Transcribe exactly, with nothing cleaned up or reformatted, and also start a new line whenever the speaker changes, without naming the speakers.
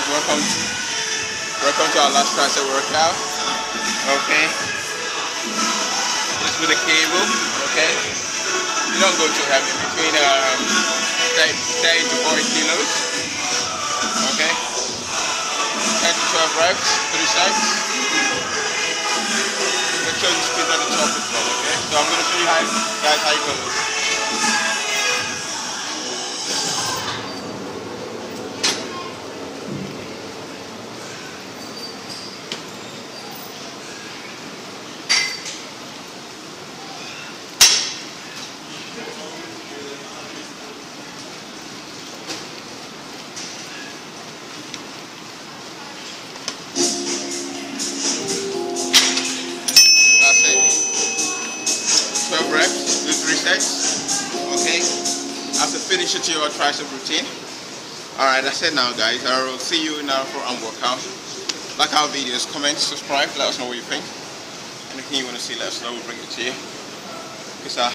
welcome, welcome to our last tricep workout. Okay, this with a cable. Okay, you don't go too heavy, between um, ten to forty kilos. Okay, ten to twelve reps, three sets. Make sure you squeeze at the top as well. Okay, so I'm going to show you how, guys, how you go. twelve reps, do three sets. Okay, as a finisher to your tricep routine. Alright, that's it now, guys. I will see you in our forearm workout. Like our videos, comment, subscribe, let us know what you think. Anything you want to see, let us know, we'll bring it to you. Peace out.